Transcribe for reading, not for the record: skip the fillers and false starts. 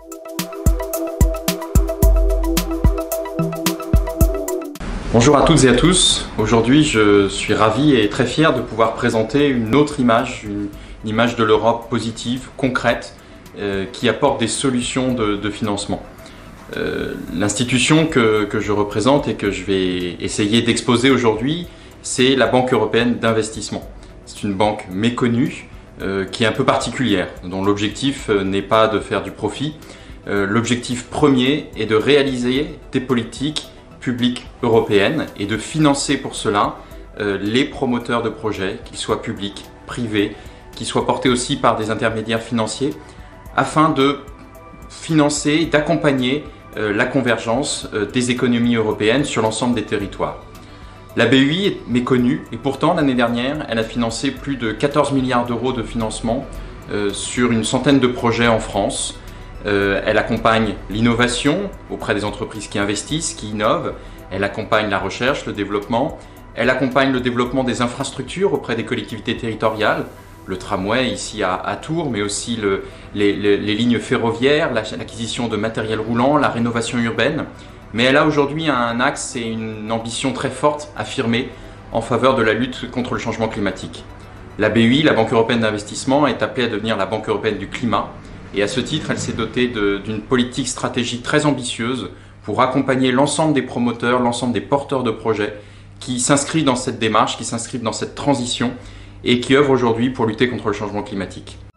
Bonjour à toutes et à tous. Aujourd'hui, je suis ravi et très fier de pouvoir présenter une autre image, une image de l'Europe positive, concrète, qui apporte des solutions de financement. L'institution que je représente et que je vais essayer d'exposer aujourd'hui, c'est la Banque européenne d'investissement. C'est une banque méconnue, qui est un peu particulière, dont l'objectif n'est pas de faire du profit. L'objectif premier est de réaliser des politiques publiques européennes et de financer pour cela les promoteurs de projets, qu'ils soient publics, privés, qu'ils soient portés aussi par des intermédiaires financiers, afin de financer, d'accompagner la convergence des économies européennes sur l'ensemble des territoires. La BEI est méconnue et pourtant l'année dernière, elle a financé plus de 14 milliards d'euros de financement sur une centaine de projets en France. Elle accompagne l'innovation auprès des entreprises qui investissent, qui innovent. Elle accompagne la recherche, le développement. Elle accompagne le développement des infrastructures auprès des collectivités territoriales. Le tramway ici à Tours, mais aussi les lignes ferroviaires, l'acquisition de matériel roulant, la rénovation urbaine. Mais elle a aujourd'hui un axe et une ambition très forte affirmée en faveur de la lutte contre le changement climatique. La BEI, la Banque européenne d'investissement, est appelée à devenir la Banque européenne du climat. Et à ce titre, elle s'est dotée d'une politique stratégique très ambitieuse pour accompagner l'ensemble des promoteurs, l'ensemble des porteurs de projets qui s'inscrivent dans cette démarche, qui s'inscrivent dans cette transition et qui œuvrent aujourd'hui pour lutter contre le changement climatique.